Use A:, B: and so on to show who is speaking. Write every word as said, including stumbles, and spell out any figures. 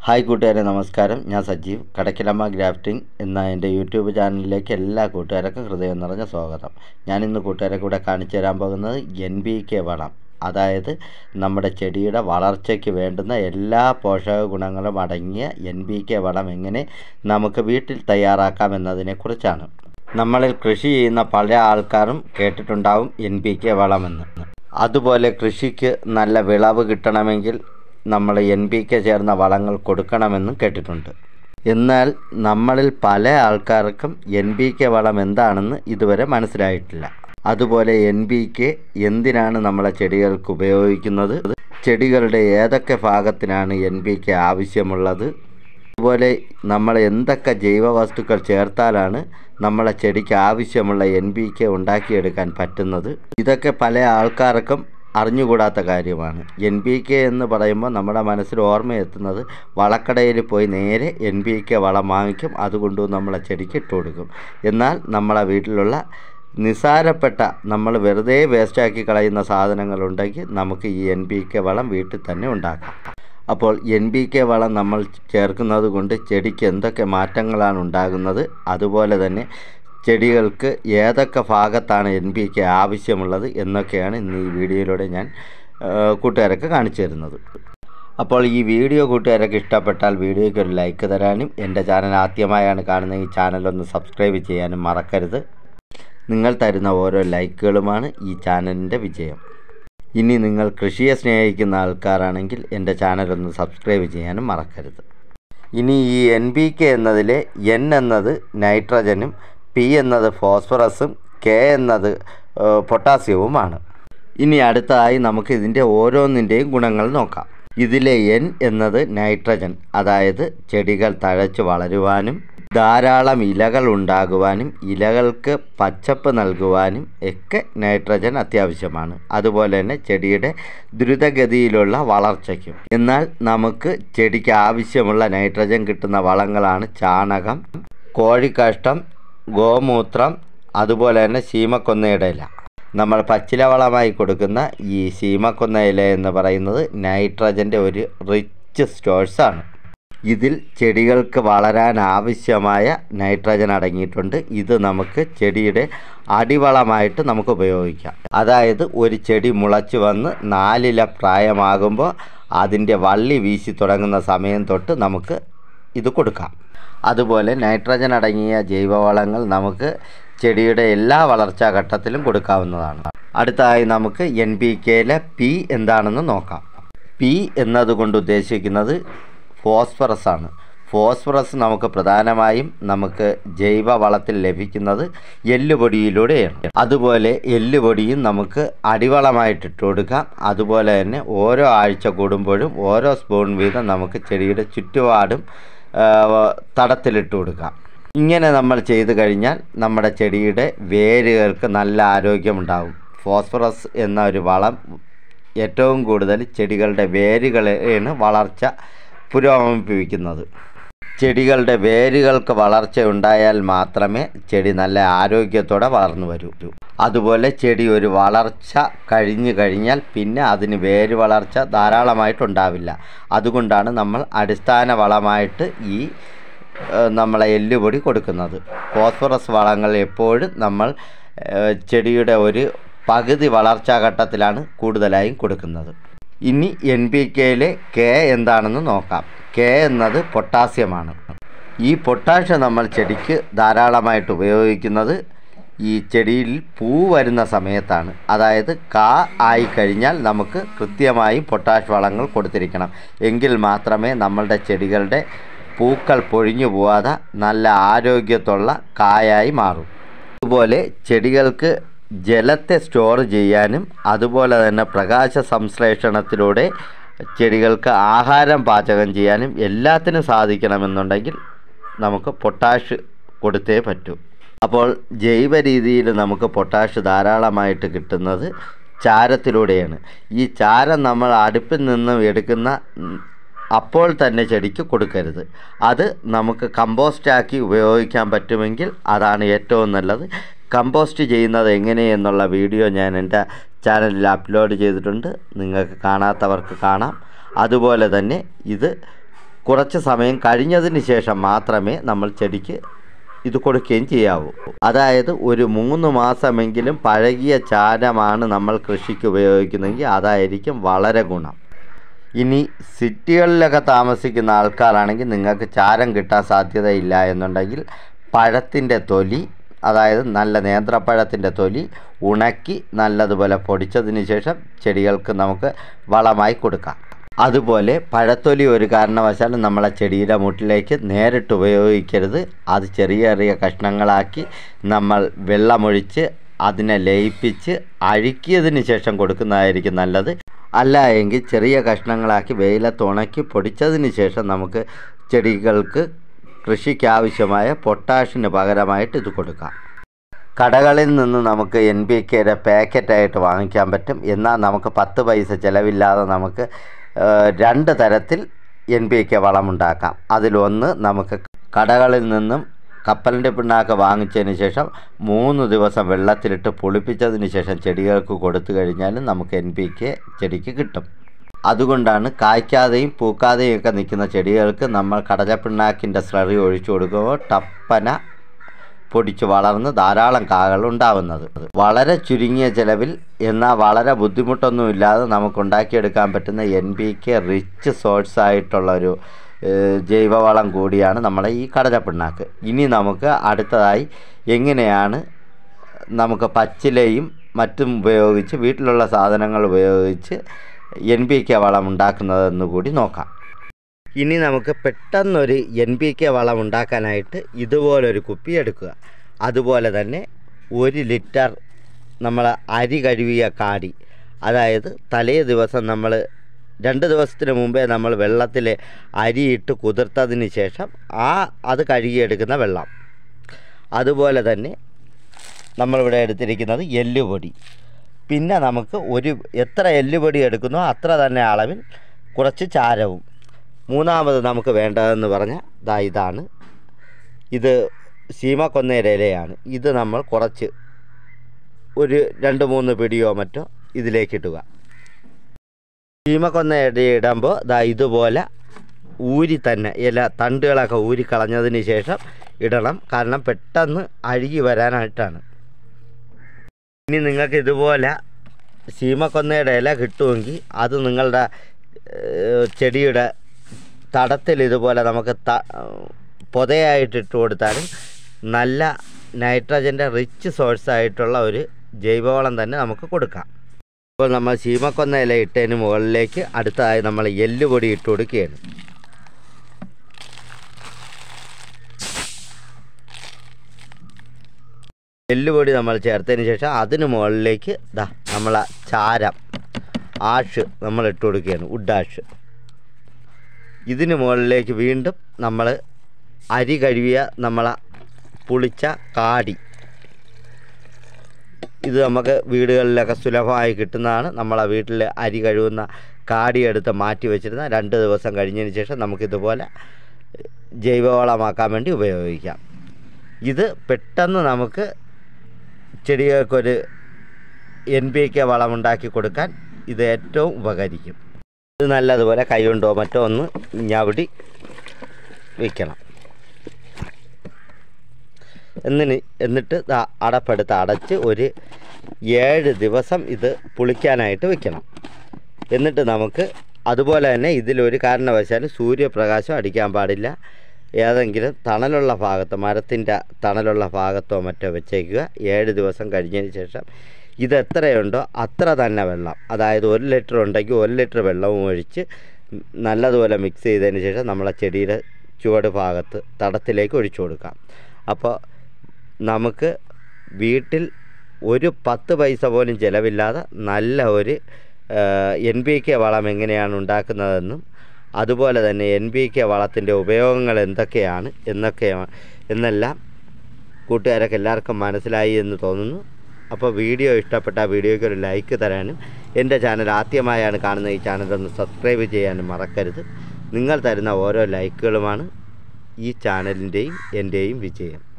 A: Hi കൂട്ടുകാരെ, നമസ്കാരം. ഞാൻ സജീവ്. കടക്കിലമ്മ ഗ്രാഫ്റ്റിംഗ് എന്ന എൻ്റെ യൂട്യൂബ് ചാനലിലേക്ക് എല്ലാ കൂട്ടുകാർക്കും ഹൃദയം നിറഞ്ഞ സ്വാഗതം. ഞാനിന്ന് കൂട്ടുകാരെ കൂടെ കാണിച്ചു തരാൻ പോകുന്നത് എൻ പി കെ വളം, അതായത് നമ്മുടെ ചെടിയുടെ വളർച്ചയ്ക്ക് വേണ്ടുന്ന എല്ലാ പോഷക ഗുണങ്ങളും അടങ്ങിയ എൻ പി കെ വളം എങ്ങനെ നമുക്ക് വീട്ടിൽ തയ്യാറാക്കാം എന്നതിനെക്കുറിച്ചാണ്. നമ്മളിൽ കൃഷി ചെയ്യുന്ന പല ആൾക്കാരും കേട്ടിട്ടുണ്ടാവും എൻ പി കെ വളമെന്ന്. അതുപോലെ കൃഷിക്ക് നല്ല വിളവ് കിട്ടണമെങ്കിൽ നമ്മൾ എൻ പി കെ ചേർന്ന വളങ്ങൾ കൊടുക്കണമെന്നും കേട്ടിട്ടുണ്ട്. എന്നാൽ നമ്മളിൽ പല ആൾക്കാർക്കും എൻ പി കെ വളം എന്താണെന്ന് ഇതുവരെ മനസ്സിലായിട്ടില്ല. അതുപോലെ എൻ പി കെ എന്തിനാണ് നമ്മളെ ചെടികൾക്ക് ഉപയോഗിക്കുന്നത്, ചെടികളുടെ ഏതൊക്കെ ഭാഗത്തിനാണ് എൻ പി കെ ആവശ്യമുള്ളത്, അതുപോലെ നമ്മൾ എന്തൊക്കെ ജൈവവസ്തുക്കൾ ചേർത്താലാണ് നമ്മളെ ചെടിക്ക് ആവശ്യമുള്ള എൻ പി കെ ഉണ്ടാക്കിയെടുക്കാൻ പറ്റുന്നത്, ഇതൊക്കെ പല ആൾക്കാർക്കും അറിഞ്ഞുകൂടാത്ത കാര്യമാണ്. എൻ പി കെ എന്ന് പറയുമ്പോൾ നമ്മുടെ മനസ്സിൽ ഓർമ്മയെത്തുന്നത് വളക്കടയിൽ പോയി നേരെ എൻ പി കെ വളം വാങ്ങിക്കും, അതുകൊണ്ട് നമ്മളെ ചെടിക്ക് ഇട്ട് കൊടുക്കും. എന്നാൽ നമ്മളെ വീട്ടിലുള്ള നിസാരപ്പെട്ട നമ്മൾ വെറുതെ വേസ്റ്റാക്കി കളയുന്ന സാധനങ്ങളുണ്ടെങ്കിൽ നമുക്ക് ഈ എൻ പി കെ വളം വീട്ടിൽ തന്നെ ഉണ്ടാക്കാം. അപ്പോൾ എൻ പി കെ വളം നമ്മൾ ചേർക്കുന്നത് കൊണ്ട് ചെടിക്ക് എന്തൊക്കെ മാറ്റങ്ങളാണ് ഉണ്ടാകുന്നത്, അതുപോലെ തന്നെ ചെടികൾക്ക് ഏതൊക്കെ ഭാഗത്താണ് എൻ പി കെ ആവശ്യമുള്ളത് എന്നൊക്കെയാണ് ഇന്ന് ഈ വീഡിയോയിലൂടെ ഞാൻ കൂട്ടുകാരൊക്കെ കാണിച്ചു തരുന്നത്. അപ്പോൾ ഈ വീഡിയോ കൂട്ടുകാരൊക്കെ ഇഷ്ടപ്പെട്ടാൽ വീഡിയോയ്ക്ക് ഒരു ലൈക്ക് തരാനും എൻ്റെ ചാനൽ ആദ്യമായാണ് കാണുന്നത് ഈ ചാനലൊന്ന് സബ്സ്ക്രൈബ് ചെയ്യാനും മറക്കരുത്. നിങ്ങൾ തരുന്ന ഓരോ ലൈക്കുകളുമാണ് ഈ ചാനലിൻ്റെ വിജയം. ഇനി നിങ്ങൾ കൃഷിയെ സ്നേഹിക്കുന്ന ആൾക്കാരാണെങ്കിൽ എൻ്റെ ചാനലൊന്ന് സബ്സ്ക്രൈബ് ചെയ്യാനും മറക്കരുത്. ഇനി ഈ എൻ പി കെ എന്നതിലെ എൻ എന്നത് നൈട്രജനും പി എന്നത് ഫോസ്ഫറസും കെ എന്നത് പൊട്ടാസ്യവുമാണ്. ഇനി അടുത്തതായി നമുക്ക് ഇതിൻ്റെ ഓരോന്നിൻ്റെയും ഗുണങ്ങൾ നോക്കാം. ഇതിലെ എൻ എന്നത് നൈട്രജൻ, അതായത് ചെടികൾ തഴച്ച് വളരുവാനും ധാരാളം ഇലകൾ ഉണ്ടാകുവാനും ഇലകൾക്ക് പച്ചപ്പ് നൽകുവാനും ഒക്കെ നൈട്രജൻ അത്യാവശ്യമാണ്. അതുപോലെ തന്നെ ചെടിയുടെ ദ്രുതഗതിയിലുള്ള വളർച്ചയ്ക്കും. എന്നാൽ നമുക്ക് ചെടിക്ക് ആവശ്യമുള്ള നൈട്രജൻ കിട്ടുന്ന വളങ്ങളാണ് ചാണകം, കോഴിക്കാഷ്ടം, ഗോമൂത്രം, അതുപോലെ തന്നെ ശീമക്കൊന്നയുടെ ഇല. നമ്മൾ പച്ചില വളമായി കൊടുക്കുന്ന ഈ ശീമക്കൊന്ന ഇല എന്ന് പറയുന്നത് നൈട്രജൻ്റെ ഒരു റിച്ച് സ്റ്റോഴ്സാണ്. ഇതിൽ ചെടികൾക്ക് വളരാൻ ആവശ്യമായ നൈട്രജൻ അടങ്ങിയിട്ടുണ്ട്. ഇത് നമുക്ക് ചെടിയുടെ അടിവളമായിട്ട് നമുക്ക് ഉപയോഗിക്കാം. അതായത് ഒരു ചെടി മുളച്ച് വന്ന് നാലില പ്രായമാകുമ്പോൾ അതിൻ്റെ വള്ളി വീശി തുടങ്ങുന്ന സമയം തൊട്ട് നമുക്ക് ഇത് കൊടുക്കാം. അതുപോലെ നൈട്രജൻ അടങ്ങിയ ജൈവവളങ്ങൾ നമുക്ക് ചെടിയുടെ എല്ലാ വളർച്ചാ ഘട്ടത്തിലും കൊടുക്കാവുന്നതാണ്. അടുത്തതായി നമുക്ക് എൻ പി കെയിലെ പി എന്താണെന്ന് നോക്കാം. പി എന്നതുകൊണ്ട് ഉദ്ദേശിക്കുന്നത് ഫോസ്ഫറസ് ആണ്. ഫോസ്ഫറസ് നമുക്ക് പ്രധാനമായും നമുക്ക് ജൈവവളത്തിൽ ലഭിക്കുന്നത് എല്ലുപൊടിയിലൂടെയാണ്. അതുപോലെ എല്ലുപൊടിയും നമുക്ക് അടിവളമായിട്ട് ഇട്ട് കൊടുക്കാം. അതുപോലെ തന്നെ ഓരോ ആഴ്ച കൂടുമ്പോഴും ഓരോ സ്പൂൺ വീതം നമുക്ക് ചെടിയുടെ ചുറ്റുപാടും തടത്തിലിട്ട് കൊടുക്കാം. ഇങ്ങനെ നമ്മൾ ചെയ്തു കഴിഞ്ഞാൽ നമ്മുടെ ചെടിയുടെ വേരുകൾക്ക് നല്ല ആരോഗ്യമുണ്ടാകും. ഫോസ്ഫറസ് എന്ന ഒരു വളം ഏറ്റവും കൂടുതൽ ചെടികളുടെ വേരുകളെയാണ് വളർച്ച പുരോഗമിപ്പിക്കുന്നത്. ചെടികളുടെ വേരുകൾക്ക് വളർച്ച ഉണ്ടായാൽ മാത്രമേ ചെടി നല്ല ആരോഗ്യത്തോടെ വളർന്നു വരൂ. അതുപോലെ ചെടി ഒരു വളർച്ച കഴിഞ്ഞു കഴിഞ്ഞാൽ പിന്നെ അതിന് വേര് വളർച്ച ധാരാളമായിട്ടുണ്ടാവില്ല. അതുകൊണ്ടാണ് നമ്മൾ അടിസ്ഥാന വളമായിട്ട് ഈ നമ്മളെ എല്ലുപൊടി കൊടുക്കുന്നത്. ഫോസ്ഫറസ് വളങ്ങൾ എപ്പോഴും നമ്മൾ ചെടിയുടെ ഒരു പകുതി വളർച്ചാ ഘട്ടത്തിലാണ് കൂടുതലായും കൊടുക്കുന്നത്. ഇനി എൻ പി കെയിലെ കെ എന്താണെന്ന് നോക്കാം. കെ എന്നത് പൊട്ടാസ്യമാണ്. ഈ പൊട്ടാഷ്യം നമ്മൾ ചെടിക്ക് ധാരാളമായിട്ട് ഉപയോഗിക്കുന്നത് ഈ ചെടിയിൽ പൂ വരുന്ന സമയത്താണ്. അതായത് കാ ആയി കഴിഞ്ഞാൽ നമുക്ക് കൃത്യമായി പൊട്ടാഷ് വളങ്ങൾ കൊടുത്തിരിക്കണം. എങ്കിൽ മാത്രമേ നമ്മളുടെ ചെടികളുടെ പൂക്കൾ പൊഴിഞ്ഞു പോവാതെ നല്ല ആരോഗ്യത്തുള്ള കായായി മാറും. അതുപോലെ ചെടികൾക്ക് ജലത്തെ സ്റ്റോർ ചെയ്യാനും അതുപോലെ തന്നെ പ്രകാശ സംശ്ലേഷണത്തിലൂടെ ചെടികൾക്ക് ആഹാരം പാചകം ചെയ്യാനും എല്ലാത്തിനും സാധിക്കണമെന്നുണ്ടെങ്കിൽ നമുക്ക് പൊട്ടാഷ് കൊടുത്തേ പറ്റൂ. അപ്പോൾ ജൈവ രീതിയിൽ നമുക്ക് പൊട്ടാഷ് ധാരാളമായിട്ട് കിട്ടുന്നത് ചാരത്തിലൂടെയാണ്. ഈ ചാരം നമ്മൾ അടുപ്പിൽ നിന്നും എടുക്കുന്ന അപ്പോൾ തന്നെ ചെടിക്ക് കൊടുക്കരുത്. അത് നമുക്ക് കമ്പോസ്റ്റാക്കി ഉപയോഗിക്കാൻ പറ്റുമെങ്കിൽ അതാണ് ഏറ്റവും നല്ലത്. കമ്പോസ്റ്റ് ചെയ്യുന്നത് എങ്ങനെയെന്നുള്ള വീഡിയോ ഞാൻ എൻ്റെ ചാനലിൽ അപ്ലോഡ് ചെയ്തിട്ടുണ്ട്. നിങ്ങൾക്ക് കാണാത്തവർക്ക് കാണാം. അതുപോലെ തന്നെ ഇത് കുറച്ച് സമയം കഴിഞ്ഞതിന് ശേഷം മാത്രമേ നമ്മൾ ചെടിക്ക് ഇത് കൊടുക്കുകയും ചെയ്യാവൂ. അതായത് ഒരു മൂന്ന് മാസമെങ്കിലും പഴകിയ ചാരമാണ് നമ്മൾ കൃഷിക്ക് ഉപയോഗിക്കുന്നതെങ്കിൽ അതായിരിക്കും വളരെ ഗുണം. ഇനി സിറ്റികളിലൊക്കെ താമസിക്കുന്ന ആൾക്കാരാണെങ്കിൽ നിങ്ങൾക്ക് ചാരം കിട്ടാൻ സാധ്യതയില്ല എന്നുണ്ടെങ്കിൽ പഴത്തിൻ്റെ തൊലി, അതായത് നല്ല നേന്ത്രപ്പഴത്തിൻ്റെ തൊലി ഉണക്കി നല്ലതുപോലെ പൊടിച്ചതിന് ശേഷം ചെടികൾക്ക് നമുക്ക് വളമായി കൊടുക്കാം. അതുപോലെ പഴത്തൊലി ഒരു കാരണവശാലും നമ്മളെ ചെടിയുടെ മുട്ടിലേക്ക് നേരിട്ട് ഉപയോഗിക്കരുത്. അത് ചെറിയ ചെറിയ കഷ്ണങ്ങളാക്കി നമ്മൾ വെള്ളമൊഴിച്ച് അതിനെ ലയിപ്പിച്ച് അഴുക്കിയതിന് ശേഷം കൊടുക്കുന്നതായിരിക്കും നല്ലത്. അല്ല എങ്കിൽ ചെറിയ കഷ്ണങ്ങളാക്കി വെയിലത്ത് ഉണക്കി പൊടിച്ചതിന് ശേഷം നമുക്ക് ചെടികൾക്ക് കൃഷിക്കാവശ്യമായ പൊട്ടാഷിന് പകരമായിട്ട് ഇത് കൊടുക്കാം. കടകളിൽ നിന്ന് നമുക്ക് എൻ പി കെയുടെ പാക്കറ്റായിട്ട് വാങ്ങിക്കാൻ പറ്റും. എന്നാൽ നമുക്ക് പത്ത് പൈസ ചിലവില്ലാതെ നമുക്ക് രണ്ട് തരത്തിൽ എൻ പി കെ വളമുണ്ടാക്കാം. അതിലൊന്ന് നമുക്ക് കടകളിൽ നിന്നും കപ്പലിൻ്റെ പിണ്ണാക്ക് വാങ്ങിച്ചതിന് ശേഷം മൂന്ന് ദിവസം വെള്ളത്തിലിട്ട് പുളിപ്പിച്ചതിന് ശേഷം ചെടികൾക്ക് കൊടുത്തു കഴിഞ്ഞാൽ നമുക്ക് എൻ പി കെ ചെടിക്ക് കിട്ടും. അതുകൊണ്ടാണ് കായ്ക്കാതെയും പൂക്കാതെയും ഒക്കെ നിൽക്കുന്ന ചെടികൾക്ക് നമ്മൾ കടലപ്പിണ്ണാക്കിൻ്റെ സ്ലറി ഒഴിച്ചു കൊടുക്കുമ്പോൾ ടപ്പന പൊടിച്ച് വളർന്ന് ധാരാളം കാകൾ ഉണ്ടാവുന്നത്. വളരെ ചുരുങ്ങിയ ചിലവിൽ എന്നാൽ വളരെ ബുദ്ധിമുട്ടൊന്നുമില്ലാതെ നമുക്ക് ഉണ്ടാക്കിയെടുക്കാൻ പറ്റുന്ന N P K rich source ആയിട്ടുള്ളൊരു ജൈവവളം കൂടിയാണ് നമ്മളെ ഈ കടലപ്പിണ്ണാക്ക്. ഇനി നമുക്ക് അടുത്തതായി എങ്ങനെയാണ് നമുക്ക് പച്ചിലയും മറ്റും ഉപയോഗിച്ച് വീട്ടിലുള്ള സാധനങ്ങൾ ഉപയോഗിച്ച് എൻ പി കെ വളം ഉണ്ടാക്കുന്നതെന്ന് കൂടി നോക്കാം. ഇനി നമുക്ക് പെട്ടെന്നൊരു എൻ പി കെ വളം ഉണ്ടാക്കാനായിട്ട് ഇതുപോലൊരു കുപ്പി എടുക്കുക. അതുപോലെ തന്നെ ഒരു ലിറ്റർ നമ്മൾ അരി കഴുകിയ കാടി, അതായത് തലേ ദിവസം നമ്മൾ രണ്ട് ദിവസത്തിന് മുമ്പേ നമ്മൾ വെള്ളത്തിൽ അരിയിട്ട് കുതിർത്തതിന് ശേഷം ആ അത് കഴുകിയെടുക്കുന്ന വെള്ളം. അതുപോലെ തന്നെ നമ്മളിവിടെ എടുത്തിരിക്കുന്നത് എല്ലുപൊടി. പിന്നെ നമുക്ക് ഒരു എത്ര എല്ലുപൊടി എടുക്കുന്നോ അത്ര തന്നെ അളവിൽ കുറച്ച് ചാരവും. മൂന്നാമത് നമുക്ക് വേണ്ടതെന്ന് പറഞ്ഞാൽ ദാ ഇതാണ്. ഇത് ശീമക്കൊന്നയുടെ ഇലയാണ്. ഇത് നമ്മൾ കുറച്ച് ഒരു രണ്ട് മൂന്ന് പിടിയോ മറ്റോ ഇതിലേക്കിട്ടുക. ശീമക്കൊന്നയുടെ ഇടുമ്പോൾ ദാ ഇതുപോലെ ഊരി തന്നെ ഇല തണ്ടുകളൊക്കെ ഊരി കളഞ്ഞതിന് ശേഷം ഇടണം. കാരണം പെട്ടെന്ന് അഴുകി വരാനായിട്ടാണ്. ഇനി നിങ്ങൾക്ക് ഇതുപോലെ ശീമക്കൊന്നയുടെ ഇല കിട്ടുമെങ്കിൽ അത് നിങ്ങളുടെ ചെടിയുടെ തടത്തിൽ ഇതുപോലെ നമുക്ക് ത പൊതയായിട്ട് ഇട്ട് കൊടുത്താലും നല്ല നൈട്രജൻ്റെ റിച്ച് സോഴ്സായിട്ടുള്ള ഒരു ജൈവവളം തന്നെ നമുക്ക് കൊടുക്കാം. ഇപ്പോൾ നമ്മൾ ശീമക്കൊന്ന ഇല ഇട്ടതിന് മുകളിലേക്ക് അടുത്തതായി നമ്മൾ എല്ലുപൊടി ഇട്ട് കൊടുക്കുകയാണ്. എല്ലുപൊടി നമ്മൾ ചേർത്തതിന് ശേഷം അതിന് മുകളിലേക്ക് ദാ നമ്മളെ ചാരം ആഷ് നമ്മൾ ഇട്ട് കൊടുക്കുകയാണ്, വുഡ് ആഷ്. ഇതിന് മുകളിലേക്ക് വീണ്ടും നമ്മൾ അരി കഴുകിയ നമ്മളെ പുളിച്ച കാടി, ഇത് നമുക്ക് വീടുകളിലൊക്കെ സുലഭമായി കിട്ടുന്നതാണ്. നമ്മളെ വീട്ടിൽ അരി കഴുകുന്ന കാടിയെടുത്ത് മാറ്റി വെച്ചിരുന്ന രണ്ട് ദിവസം കഴിഞ്ഞതിന് ശേഷം നമുക്കിതുപോലെ ജൈവവളമാക്കാൻ വേണ്ടി ഉപയോഗിക്കാം. ഇത് പെട്ടെന്ന് നമുക്ക് ചെടികൾക്കൊരു എൻ പി കെ വളമുണ്ടാക്കി കൊടുക്കാൻ ഇത് ഏറ്റവും ഉപകരിക്കും. ഇത് നല്ലതുപോലെ കൈകൊണ്ടോ മറ്റോ ഒന്ന് ഞവടി വയ്ക്കണം. എന്നിന് എന്നിട്ട് അടപ്പെടുത്ത് അടച്ച് ഒരു ഏഴ് ദിവസം ഇത് പുളിക്കാനായിട്ട് വെക്കണം. എന്നിട്ട് നമുക്ക് അതുപോലെ തന്നെ ഇതിലൊരു കാരണവശാലും സൂര്യപ്രകാശം അടിക്കാൻ പാടില്ല. ഏതെങ്കിലും തണലുള്ള ഭാഗത്തോ മരത്തിൻ്റെ തണലുള്ള ഭാഗത്തോ മറ്റോ വെച്ചേക്കുക. ഏഴ് ദിവസം കഴിഞ്ഞതിന് ശേഷം ഇതെത്രയുണ്ടോ അത്ര തന്നെ വെള്ളം, അതായത് ഒരു ലിറ്റർ ഉണ്ടെങ്കിൽ ഒരു ലിറ്റർ വെള്ളവും ഒഴിച്ച് നല്ലതുപോലെ മിക്സ് ചെയ്തതിന് ശേഷം നമ്മളെ ചെടിയുടെ ചുവട് ഭാഗത്ത് തടത്തിലേക്ക് ഒഴിച്ചു കൊടുക്കാം. അപ്പോൾ നമുക്ക് വീട്ടിൽ ഒരു പത്ത് പൈസ പോലും ചിലവില്ലാതെ നല്ല ഒരു എൻ പി കെ വളം എങ്ങനെയാണ് ഉണ്ടാക്കുന്നതെന്നും അതുപോലെ തന്നെ എൻ പി കെ വളത്തിൻ്റെ ഉപയോഗങ്ങൾ എന്തൊക്കെയാണ് എന്നൊക്കെയാണ് എന്നെല്ലാം കൂട്ടുകാരൊക്കെ എല്ലാവർക്കും മനസ്സിലായി എന്ന് തോന്നുന്നു. അപ്പോൾ വീഡിയോ ഇഷ്ടപ്പെട്ട വീഡിയോയ്ക്ക് ഒരു ലൈക്ക് തരാനും എൻ്റെ ചാനൽ ആദ്യമായാണ് കാണുന്ന ഈ ചാനലൊന്ന് സബ്സ്ക്രൈബ് ചെയ്യാനും മറക്കരുത്. നിങ്ങൾ തരുന്ന ഓരോ ലൈക്കുകളുമാണ് ഈ ചാനലിൻ്റെയും എൻ്റെയും വിജയം.